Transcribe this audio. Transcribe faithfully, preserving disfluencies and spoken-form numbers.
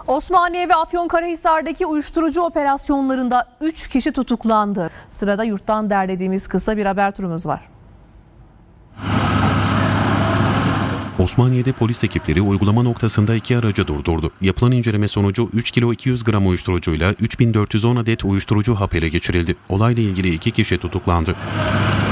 Osmaniye ve Afyonkarahisar'daki uyuşturucu operasyonlarında üç kişi tutuklandı. Sırada yurttan derlediğimiz kısa bir haber turumuz var. Osmaniye'de polis ekipleri uygulama noktasında iki aracı durdurdu. Yapılan inceleme sonucu üç kilo iki yüz gram uyuşturucuyla üç bin dört yüz on adet uyuşturucu hap ele geçirildi. Olayla ilgili iki kişi tutuklandı.